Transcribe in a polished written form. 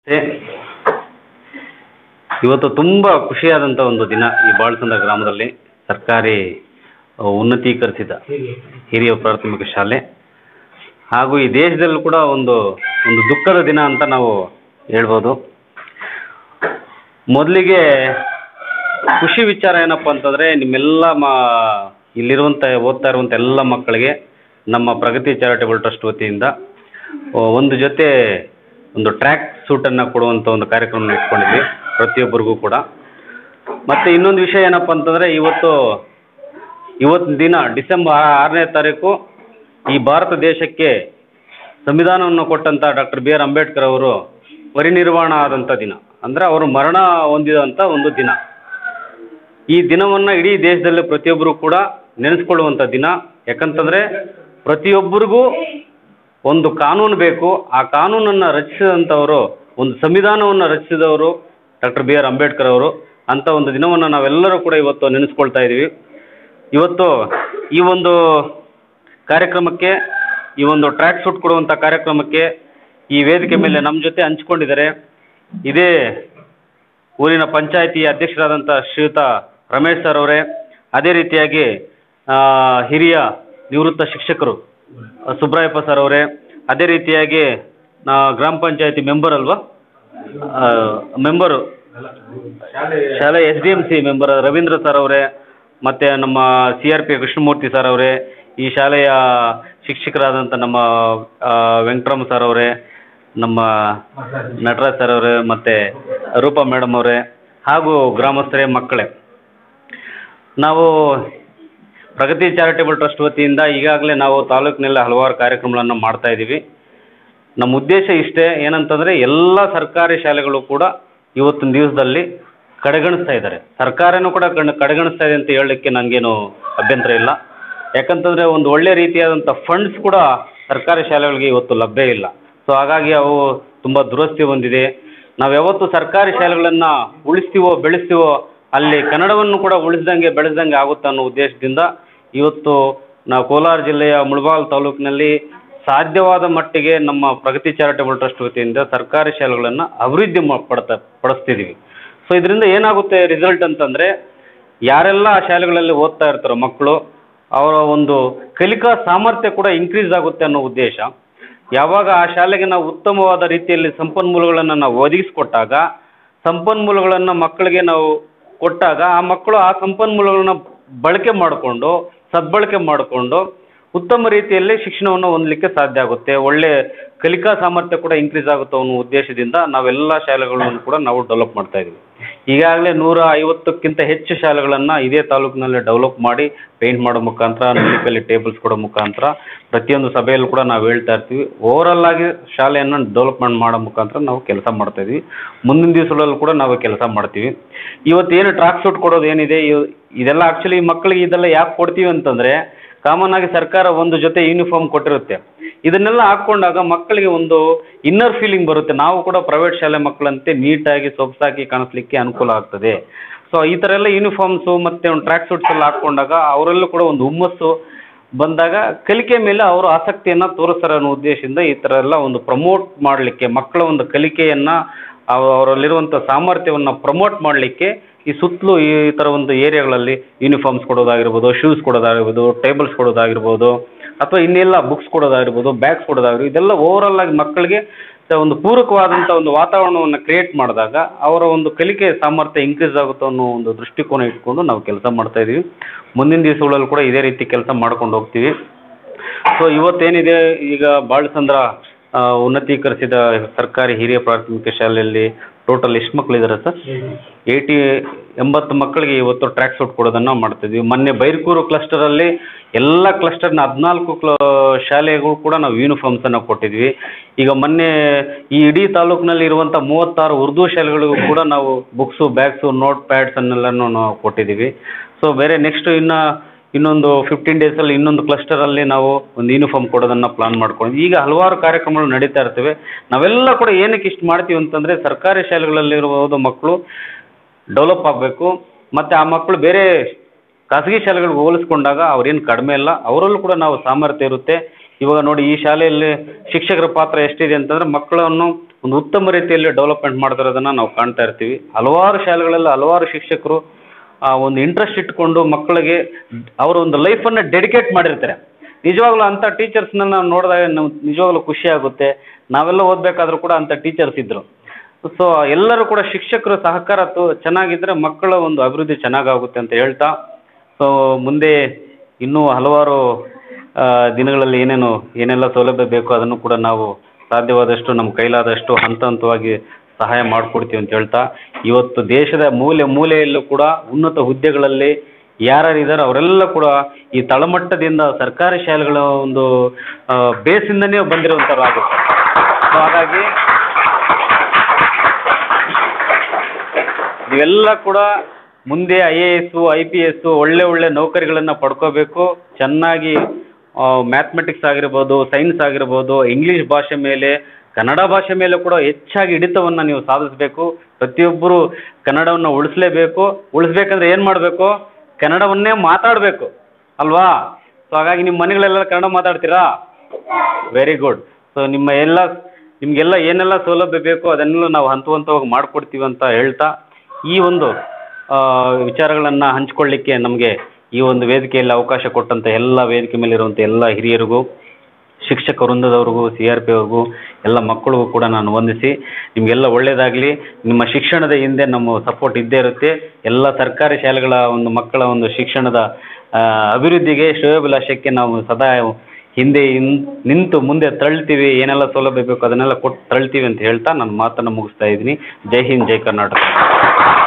ಇವತ್ತು ತುಂಬ ಖುಷಿಯಾದಂಥ ಒಂದು ದಿನ ಈ ಬಾಳಸಂದ್ರ ಗ್ರಾಮದಲ್ಲಿ ಸರ್ಕಾರಿ ಉನ್ನತೀಕರಿಸಿದ ಹಿರಿಯ ಪ್ರಾಥಮಿಕ ಶಾಲೆ ಹಾಗೂ ಈ ದೇಶದಲ್ಲೂ ಕೂಡ ಒಂದು ದುಃಖದ ದಿನ ಅಂತ ನಾವು ಹೇಳ್ಬೋದು. ಮೊದಲಿಗೆ ಖುಷಿ ವಿಚಾರ ಏನಪ್ಪ ಅಂತಂದರೆ ನಿಮ್ಮೆಲ್ಲ ಇಲ್ಲಿರುವಂಥ ಓದ್ತಾ ಇರುವಂಥ ಎಲ್ಲ ಮಕ್ಕಳಿಗೆ ನಮ್ಮ ಪ್ರಗತಿ ಚಾರಿಟೇಬಲ್ ಟ್ರಸ್ಟ್ ವತಿಯಿಂದ ಒಂದು ಜೊತೆ ಒಂದು ಟ್ರ್ಯಾಕ್ ಸೂಟನ್ನು ಕೊಡುವಂಥ ಒಂದು ಕಾರ್ಯಕ್ರಮ ಇಟ್ಕೊಂಡಿದ್ವಿ ಪ್ರತಿಯೊಬ್ಬರಿಗೂ ಕೂಡ. ಮತ್ತು ಇನ್ನೊಂದು ವಿಷಯ ಏನಪ್ಪ ಅಂತಂದರೆ ಇವತ್ತು ದಿನ ಡಿಸೆಂಬರ್ 6ನೇ ತಾರೀಕು ಈ ಭಾರತ ದೇಶಕ್ಕೆ ಸಂವಿಧಾನವನ್ನು ಕೊಟ್ಟಂಥ ಡಾಕ್ಟರ್ ಬಿ ಆರ್ ಅಂಬೇಡ್ಕರ್ ಅವರು ಪರಿನಿರ್ವಾಣ ಆದಂಥ ದಿನ, ಅಂದರೆ ಅವರು ಮರಣ ಹೊಂದಿದಂಥ ಒಂದು ದಿನ. ಈ ದಿನವನ್ನು ಇಡೀ ದೇಶದಲ್ಲಿ ಪ್ರತಿಯೊಬ್ಬರು ಕೂಡ ನೆನೆಸ್ಕೊಳ್ಳುವಂಥ ದಿನ. ಯಾಕಂತಂದರೆ ಪ್ರತಿಯೊಬ್ಬರಿಗೂ ಒಂದು ಕಾನೂನು ಬೇಕು. ಆ ಕಾನೂನನ್ನು ರಚಿಸಿದಂಥವರು, ಒಂದು ಸಂವಿಧಾನವನ್ನು ರಚಿಸಿದವರು ಡಾಕ್ಟರ್ ಬಿ ಆರ್ ಅಂಬೇಡ್ಕರ್ ಅವರು. ಅಂಥ ಒಂದು ದಿನವನ್ನು ನಾವೆಲ್ಲರೂ ಕೂಡ ಇವತ್ತು ನೆನೆಸ್ಕೊಳ್ತಾ ಇದ್ದೀವಿ. ಇವತ್ತು ಈ ಒಂದು ಕಾರ್ಯಕ್ರಮಕ್ಕೆ, ಈ ಒಂದು ಟ್ರ್ಯಾಕ್ ಸೂಟ್ ಕೊಡುವಂಥ ಕಾರ್ಯಕ್ರಮಕ್ಕೆ ಈ ವೇದಿಕೆ ಮೇಲೆ ನಮ್ಮ ಜೊತೆ ಹಂಚ್ಕೊಂಡಿದ್ದಾರೆ ಇದೇ ಊರಿನ ಪಂಚಾಯಿತಿ ಅಧ್ಯಕ್ಷರಾದಂಥ ಶ್ರೀಯುತ ರಮೇಶ್ ಸರ್ ಅವರೇ, ಅದೇ ರೀತಿಯಾಗಿ ಹಿರಿಯ ನಿವೃತ್ತ ಶಿಕ್ಷಕರು ಸುಬ್ರಾಯಪ್ಪ ಸರ್ ಅವರೇ, ಅದೇ ರೀತಿಯಾಗಿ ಗ್ರಾಮ ಪಂಚಾಯಿತಿ ಮೆಂಬರ್ ಅಲ್ವಾ, ಮೆಂಬರು ಶಾಲೆ SDMC ಮೆಂಬರ್ ರವೀಂದ್ರ ಸರ್ ಅವರೇ, ಮತ್ತು ನಮ್ಮ CRP ಕೃಷ್ಣಮೂರ್ತಿ ಸರ್ ಅವರೇ, ಈ ಶಾಲೆಯ ಶಿಕ್ಷಕರಾದಂಥ ನಮ್ಮ ವೆಂಕಟರಾಮ್ ಸರ್ ಅವರೇ, ನಮ್ಮ ನಟರಾಜ್ ಸರ್ ಅವರೇ, ಮತ್ತು ರೂಪಾ ಮೇಡಮ್ ಅವರೇ, ಹಾಗೂ ಗ್ರಾಮಸ್ಥರೇ, ಮಕ್ಕಳೇ, ನಾವು ಪ್ರಗತಿ ಚಾರಿಟೇಬಲ್ ಟ್ರಸ್ಟ್ ವತಿಯಿಂದ ಈಗಾಗಲೇ ನಾವು ತಾಲೂಕಿನಲ್ಲಿ ಹಲವಾರು ಕಾರ್ಯಕ್ರಮಗಳನ್ನು ಮಾಡ್ತಾ ಇದ್ದೀವಿ. ನಮ್ಮ ಉದ್ದೇಶ ಇಷ್ಟೇ, ಏನಂತಂದರೆ ಎಲ್ಲ ಸರ್ಕಾರಿ ಶಾಲೆಗಳು ಕೂಡ ಇವತ್ತಿನ ದಿವಸದಲ್ಲಿ ಕಡೆಗಣಿಸ್ತಾ ಇದ್ದಾರೆ. ಸರ್ಕಾರನೂ ಕೂಡ ಕಡೆಗಣಿಸ್ತಾ ಇದೆ ಅಂತ ಹೇಳಲಿಕ್ಕೆ ನನಗೇನು ಅಭ್ಯಂತರ ಇಲ್ಲ. ಯಾಕಂತಂದರೆ ಒಂದು ಒಳ್ಳೆಯ ರೀತಿಯಾದಂಥ ಫಂಡ್ಸ್ ಕೂಡ ಸರ್ಕಾರಿ ಶಾಲೆಗಳಿಗೆ ಇವತ್ತು ಲಭ್ಯ ಇಲ್ಲ. ಸೊ ಹಾಗಾಗಿ ಅವು ತುಂಬ ದುರಸ್ತಿ ಹೊಂದಿದೆ. ನಾವು ಯಾವತ್ತು ಸರ್ಕಾರಿ ಶಾಲೆಗಳನ್ನು ಉಳಿಸ್ತೀವೋ ಬೆಳೆಸ್ತೀವೋ ಅಲ್ಲಿ ಕನ್ನಡವನ್ನು ಕೂಡ ಉಳಿಸ್ದಂಗೆ ಬೆಳೆಸ್ದಂಗೆ ಆಗುತ್ತೆ ಅನ್ನೋ ಉದ್ದೇಶದಿಂದ ಇವತ್ತು ನಾವು ಕೋಲಾರ ಜಿಲ್ಲೆಯ ಮುಳಬಾಗಿಲು ತಾಲೂಕಿನಲ್ಲಿ ಸಾಧ್ಯವಾದ ಮಟ್ಟಿಗೆ ನಮ್ಮ ಪ್ರಗತಿ ಚಾರಿಟೇಬಲ್ ಟ್ರಸ್ಟ್ ವತಿಯಿಂದ ಸರ್ಕಾರಿ ಶಾಲೆಗಳನ್ನು ಅಭಿವೃದ್ಧಿ ಪಡಿಸ್ತಿದ್ದೀವಿ. ಸೊ ಇದರಿಂದ ಏನಾಗುತ್ತೆ ರಿಸಲ್ಟ್ ಅಂತಂದರೆ, ಯಾರೆಲ್ಲ ಆ ಶಾಲೆಗಳಲ್ಲಿ ಓದ್ತಾ ಇರ್ತಾರೋ ಮಕ್ಕಳು, ಅವರ ಒಂದು ಕಲಿಕಾ ಸಾಮರ್ಥ್ಯ ಕೂಡ ಇನ್ಕ್ರೀಸ್ ಆಗುತ್ತೆ ಅನ್ನೋ ಉದ್ದೇಶ. ಯಾವಾಗ ಆ ಶಾಲೆಗೆ ನಾವು ಉತ್ತಮವಾದ ರೀತಿಯಲ್ಲಿ ಸಂಪನ್ಮೂಲಗಳನ್ನು ನಾವು ಒದಗಿಸಿಕೊಟ್ಟಾಗ, ಸಂಪನ್ಮೂಲಗಳನ್ನು ಮಕ್ಕಳಿಗೆ ನಾವು ಕೊಟ್ಟಾಗ, ಆ ಮಕ್ಕಳು ಆ ಸಂಪನ್ಮೂಲಗಳನ್ನು ಬಳಕೆ ಮಾಡಿಕೊಂಡು, ಸದ್ಬಳಕೆ ಮಾಡಿಕೊಂಡು ಉತ್ತಮ ರೀತಿಯಲ್ಲಿ ಶಿಕ್ಷಣವನ್ನು ಹೊಂದಲಿಕ್ಕೆ ಸಾಧ್ಯ ಆಗುತ್ತೆ. ಒಳ್ಳೆ ಕಲಿಕಾ ಸಾಮರ್ಥ್ಯ ಕೂಡ ಇನ್ಕ್ರೀಸ್ ಆಗುತ್ತೆ ಅನ್ನೋ ಉದ್ದೇಶದಿಂದ ನಾವೆಲ್ಲ ಶಾಲೆಗಳನ್ನು ಕೂಡ ನಾವು ಡೆವಲಪ್ ಮಾಡ್ತಾ ಇದ್ದೀವಿ. ಈಗಾಗಲೇ 150ಕ್ಕಿಂತ ಹೆಚ್ಚು ಶಾಲೆಗಳನ್ನು ಇದೇ ತಾಲೂಕಿನಲ್ಲಿ ಡೆವಲಪ್ ಮಾಡಿ ಪೇಂಟ್ ಮಾಡೋ ಮುಖಾಂತರ, ನುಲಿಕಲ್ಲಿ ಟೇಬಲ್ಸ್ ಕೊಡೋ ಮುಖಾಂತರ ಪ್ರತಿಯೊಂದು ಸಭೆಯಲ್ಲೂ ಕೂಡ ನಾವು ಹೇಳ್ತಾ ಇರ್ತೀವಿ. ಓವರಾಲ್ ಆಗಿ ಶಾಲೆಯನ್ನು ಡೆವಲಪ್ಮೆಂಟ್ ಮಾಡೋ ಮುಖಾಂತರ ನಾವು ಕೆಲಸ ಮಾಡ್ತಾ ಇದ್ದೀವಿ. ಮುಂದಿನ ದಿವಸಗಳಲ್ಲೂ ಕೂಡ ನಾವು ಕೆಲಸ ಮಾಡ್ತೀವಿ. ಇವತ್ತೇನು ಟ್ರ್ಯಾಕ್ ಸೂಟ್ ಕೊಡೋದು ಏನಿದೆ, ಇದೆಲ್ಲ ಆ್ಯಕ್ಚುಲಿ ಮಕ್ಕಳಿಗೆ ಇದೆಲ್ಲ ಯಾಕೆ ಕೊಡ್ತೀವಿ ಅಂತಂದರೆ, ಕಾಮನ್ ಆಗಿ ಸರ್ಕಾರ ಒಂದು ಜೊತೆ ಯೂನಿಫಾರ್ಮ್ ಕೊಟ್ಟಿರುತ್ತೆ. ಇದನ್ನೆಲ್ಲ ಹಾಕ್ಕೊಂಡಾಗ ಮಕ್ಕಳಿಗೆ ಒಂದು ಇನ್ನರ್ ಫೀಲಿಂಗ್ ಬರುತ್ತೆ, ನಾವು ಕೂಡ ಪ್ರೈವೇಟ್ ಶಾಲೆ ಮಕ್ಕಳಂತೆ ನೀಟಾಗಿ ಸೊಗಸಾಗಿ ಕಾಣಿಸ್ಲಿಕ್ಕೆ ಅನುಕೂಲ ಆಗ್ತದೆ. ಸೊ ಈ ಥರ ಎಲ್ಲ ಯೂನಿಫಾರ್ಮ್ಸು ಮತ್ತು ಒಂದು ಟ್ರ್ಯಾಕ್ ಸೂಟ್ಸ್ ಎಲ್ಲ ಹಾಕ್ಕೊಂಡಾಗ ಅವರಲ್ಲೂ ಕೂಡ ಒಂದು ಹುಮ್ಮಸ್ಸು ಬಂದಾಗ ಕಲಿಕೆ ಮೇಲೆ ಅವರು ಆಸಕ್ತಿಯನ್ನು ತೋರಿಸ್ತಾರೆ ಅನ್ನೋ ಉದ್ದೇಶದಿಂದ ಈ ಥರ ಎಲ್ಲ ಒಂದು ಪ್ರಮೋಟ್ ಮಾಡಲಿಕ್ಕೆ, ಮಕ್ಕಳ ಒಂದು ಕಲಿಕೆಯನ್ನು, ಅವರಲ್ಲಿರುವಂಥ ಸಾಮರ್ಥ್ಯವನ್ನು ಪ್ರಮೋಟ್ ಮಾಡಲಿಕ್ಕೆ ಈ ಸುತ್ತಲೂ ಈ ಥರ ಒಂದು ಏರಿಯಾಗಳಲ್ಲಿ ಯೂನಿಫಾರ್ಮ್ಸ್ ಕೊಡೋದಾಗಿರ್ಬೋದು, ಶೂಸ್ ಕೊಡೋದಾಗಿರ್ಬೋದು, ಟೇಬಲ್ಸ್ ಕೊಡೋದಾಗಿರ್ಬೋದು, ಅಥವಾ ಇನ್ನೆಲ್ಲ ಬುಕ್ಸ್ ಕೊಡೋದಾಗಿರ್ಬೋದು, ಬ್ಯಾಗ್ಸ್ ಕೊಡೋದಾಗಿರ್ಬೋದು, ಇದೆಲ್ಲ ಓವರಾಲ್ ಆಗಿ ಮಕ್ಕಳಿಗೆ ಒಂದು ಪೂರಕವಾದಂಥ ಒಂದು ವಾತಾವರಣವನ್ನು ಕ್ರಿಯೇಟ್ ಮಾಡಿದಾಗ ಅವರ ಒಂದು ಕಲಿಕೆ ಸಾಮರ್ಥ್ಯ ಇನ್ಕ್ರೀಸ್ ಆಗುತ್ತೆ ಅನ್ನೋ ಒಂದು ದೃಷ್ಟಿಕೋನ ಇಟ್ಕೊಂಡು ನಾವು ಕೆಲಸ ಮಾಡ್ತಾ ಇದ್ದೀವಿ. ಮುಂದಿನ ದಿವಸಗಳಲ್ಲೂ ಕೂಡ ಇದೇ ರೀತಿ ಕೆಲಸ ಮಾಡ್ಕೊಂಡು ಹೋಗ್ತೀವಿ. ಸೊ ಇವತ್ತೇನಿದೆ, ಈಗ ಬಾಳಸಂದ್ರ ಉನ್ನತೀಕರಿಸಿದ ಸರ್ಕಾರಿ ಹಿರಿಯ ಪ್ರಾಥಮಿಕ ಶಾಲೆಯಲ್ಲಿ ಟೋಟಲ್ ಎಷ್ಟು ಮಕ್ಕಳಿದ್ದಾರೆ ಸರ್? 80 ಮಕ್ಕಳಿಗೆ ಇವತ್ತು ಟ್ರ್ಯಾಕ್ ಸೂಟ್ ಕೊಡೋದನ್ನು ಮಾಡ್ತಿದ್ವಿ. ಮೊನ್ನೆ ಬೈರ್ಕೂರು ಕ್ಲಸ್ಟರಲ್ಲಿ ಎಲ್ಲ ಕ್ಲಸ್ಟರ್ನ 14 ಶಾಲೆಗಳು ಕೂಡ ನಾವು ಯೂನಿಫಾರ್ಮ್ಸನ್ನು ಕೊಟ್ಟಿದ್ವಿ. ಈಗ ಮೊನ್ನೆ ಈ ಇಡೀ ತಾಲೂಕಿನಲ್ಲಿ ಇರುವಂಥ 36 ಉರ್ದು ಶಾಲೆಗಳಿಗೂ ಕೂಡ ನಾವು ಬುಕ್ಸು, ಬ್ಯಾಗ್ಸು, ನೋಟ್ ಪ್ಯಾಡ್ಸನ್ನೆಲ್ಲನೂ ನಾವು ಕೊಟ್ಟಿದ್ದೀವಿ. ಸೊ ಬೇರೆ ನೆಕ್ಸ್ಟ್ ಇನ್ನೊಂದು 15 ಡೇಸಲ್ಲಿ ಇನ್ನೊಂದು ಕ್ಲಸ್ಟರಲ್ಲಿ ನಾವು ಒಂದು ಯೂನಿಫಾರ್ಮ್ ಕೊಡೋದನ್ನು ಪ್ಲಾನ್ ಮಾಡ್ಕೊಂಡು ಈಗ ಹಲವಾರು ಕಾರ್ಯಕ್ರಮಗಳು ನಡೀತಾ ಇರ್ತವೆ. ನಾವೆಲ್ಲ ಕೂಡ ಏನಕ್ಕೆ ಇಷ್ಟು ಮಾಡ್ತೀವಿ ಅಂತಂದರೆ, ಸರ್ಕಾರಿ ಶಾಲೆಗಳಲ್ಲಿರುವುದು ಮಕ್ಕಳು ಡೆವಲಪ್ ಆಗಬೇಕು, ಮತ್ತು ಆ ಮಕ್ಕಳು ಬೇರೆ ಖಾಸಗಿ ಶಾಲೆಗಳಿಗೆ ಹೋಲಿಸ್ಕೊಂಡಾಗ ಅವ್ರೇನು ಕಡಿಮೆ ಇಲ್ಲ, ಅವರಲ್ಲೂ ಕೂಡ ನಾವು ಸಾಮರ್ಥ್ಯ ಇರುತ್ತೆ. ಇವಾಗ ನೋಡಿ ಈ ಶಾಲೆಯಲ್ಲಿ ಶಿಕ್ಷಕರ ಪಾತ್ರ ಎಷ್ಟಿದೆ ಅಂತಂದರೆ ಮಕ್ಕಳನ್ನು ಒಂದು ಉತ್ತಮ ರೀತಿಯಲ್ಲಿ ಡೆವಲಪ್ಮೆಂಟ್ ಮಾಡ್ತಿರೋದನ್ನು ನಾವು ಕಾಣ್ತಾ ಇರ್ತೀವಿ. ಹಲವಾರು ಶಾಲೆಗಳಲ್ಲಿ ಹಲವಾರು ಶಿಕ್ಷಕರು ಒಂದು ಇಂಟ್ರೆಸ್ಟ್ ಇಟ್ಕೊಂಡು ಮಕ್ಕಳಿಗೆ ಅವರ ಒಂದು ಲೈಫನ್ನು ಡೆಡಿಕೇಟ್ ಮಾಡಿರ್ತಾರೆ. ನಿಜವಾಗ್ಲೂ ಅಂಥ ಟೀಚರ್ಸ್ನ ನಾವು ನೋಡಿದಾಗ ನಾವು ನಿಜವಾಗ್ಲೂ ಖುಷಿ ಆಗುತ್ತೆ. ನಾವೆಲ್ಲ ಓದಬೇಕಾದ್ರೂ ಕೂಡ ಅಂಥ ಟೀಚರ್ಸ್ ಇದ್ದರು. ಸೊ ಎಲ್ಲರೂ ಕೂಡ ಶಿಕ್ಷಕರು ಸಹಕಾರ ಚೆನ್ನಾಗಿದ್ದರೆ ಮಕ್ಕಳ ಒಂದು ಅಭಿವೃದ್ಧಿ ಚೆನ್ನಾಗಾಗುತ್ತೆ ಅಂತ ಹೇಳ್ತಾ, ಸೊ ಮುಂದೆ ಇನ್ನೂ ಹಲವಾರು ದಿನಗಳಲ್ಲಿ ಏನೆಲ್ಲ ಸೌಲಭ್ಯ ಬೇಕೋ ಅದನ್ನು ಕೂಡ ನಾವು ಸಾಧ್ಯವಾದಷ್ಟು ನಮ್ಮ ಕೈಲಾದಷ್ಟು ಹಂತ ಹಂತವಾಗಿ ಸಹಾಯ ಮಾಡಿಕೊಡ್ತೀವಿ ಅಂತ ಹೇಳ್ತಾ, ಇವತ್ತು ದೇಶದ ಮೂಲೆ ಮೂಲೆಯಲ್ಲೂ ಕೂಡ ಉನ್ನತ ಹುದ್ದೆಗಳಲ್ಲಿ ಯಾರ್ಯಾರಿದ್ದಾರೆ ಅವರೆಲ್ಲ ಕೂಡ ಈ ತಳಮಟ್ಟದಿಂದ ಸರ್ಕಾರಿ ಶಾಲೆಗಳ ಒಂದು ಬೇಸಿಂದನೇ ಬಂದಿರುವಂಥವ್ರಾಗುತ್ತೆ. ಸೊ ಹಾಗಾಗಿ ನೀವೆಲ್ಲ ಕೂಡ ಮುಂದೆ IAS IPS ಒಳ್ಳೆ ನೌಕರಿಗಳನ್ನು ಪಡ್ಕೋಬೇಕು. ಚೆನ್ನಾಗಿ ಮ್ಯಾಥಮೆಟಿಕ್ಸ್ ಆಗಿರ್ಬೋದು, ಸೈನ್ಸ್ ಆಗಿರ್ಬೋದು, ಇಂಗ್ಲೀಷ್ ಭಾಷೆ ಮೇಲೆ, ಕನ್ನಡ ಭಾಷೆ ಮೇಲೆ ಕೂಡ ಹೆಚ್ಚಾಗಿ ಹಿಡಿತವನ್ನು ನೀವು ಸಾಧಿಸಬೇಕು. ಪ್ರತಿಯೊಬ್ಬರು ಕನ್ನಡವನ್ನು ಉಳಿಸ್ಲೇಬೇಕು. ಉಳಿಸ್ಬೇಕಂದ್ರೆ ಏನು ಮಾಡಬೇಕು? ಕನ್ನಡವನ್ನೇ ಮಾತಾಡಬೇಕು ಅಲ್ವಾ? ಸೊ ಹಾಗಾಗಿ ನಿಮ್ಮ ಮನೆಗಳೆಲ್ಲ ಕನ್ನಡ ಮಾತಾಡ್ತೀರಾ? Very good. ಸೊ ನಿಮಗೆಲ್ಲ ಏನೆಲ್ಲ ಸೌಲಭ್ಯ ಬೇಕೋ ಅದನ್ನೆಲ್ಲ ನಾವು ಹಂತವಾಗಿ ಮಾಡಿಕೊಡ್ತೀವಿ ಅಂತ ಹೇಳ್ತಾ, ಈ ಒಂದು ವಿಚಾರಗಳನ್ನು ಹಂಚ್ಕೊಳ್ಳಿಕ್ಕೆ ನಮಗೆ ಈ ಒಂದು ವೇದಿಕೆಯಲ್ಲಿ ಅವಕಾಶ ಕೊಟ್ಟಂಥ ಎಲ್ಲ ವೇದಿಕೆ ಮೇಲಿರುವಂಥ ಎಲ್ಲ ಹಿರಿಯರಿಗೂ, ಶಿಕ್ಷಕ ವೃಂದದವ್ರಿಗೂ, CRP ಅವ್ರಿಗೂ, ಎಲ್ಲ ಮಕ್ಕಳಿಗೂ ಕೂಡ ನಾನು ವಂದಿಸಿ, ನಿಮಗೆಲ್ಲ ಒಳ್ಳೆಯದಾಗಲಿ. ನಿಮ್ಮ ಶಿಕ್ಷಣದ ಹಿಂದೆ ನಮ್ಮ ಸಪೋರ್ಟ್ ಇದ್ದೇ ಇರುತ್ತೆ. ಎಲ್ಲ ಸರ್ಕಾರಿ ಶಾಲೆಗಳ ಒಂದು ಮಕ್ಕಳ ಒಂದು ಶಿಕ್ಷಣದ ಅಭಿವೃದ್ಧಿಗೆ, ಶ್ರೇಯೋಭಿಲಾಷಕ್ಕೆ ನಾವು ಸದಾ ಹಿಂದೆ ನಿಂತು ಮುಂದೆ ತಳ್ತೀವಿ. ಏನೆಲ್ಲ ಸೌಲಭ್ಯ ಬೇಕು ಅದನ್ನೆಲ್ಲ ಕೊಟ್ಟು ತಳ್ತೀವಿ ಅಂತ ಹೇಳ್ತಾ ನನ್ನ ಮಾತನ್ನು ಮುಗಿಸ್ತಾ ಇದ್ದೀನಿ. ಜೈ ಹಿಂದ್, ಜೈ ಕರ್ನಾಟಕ.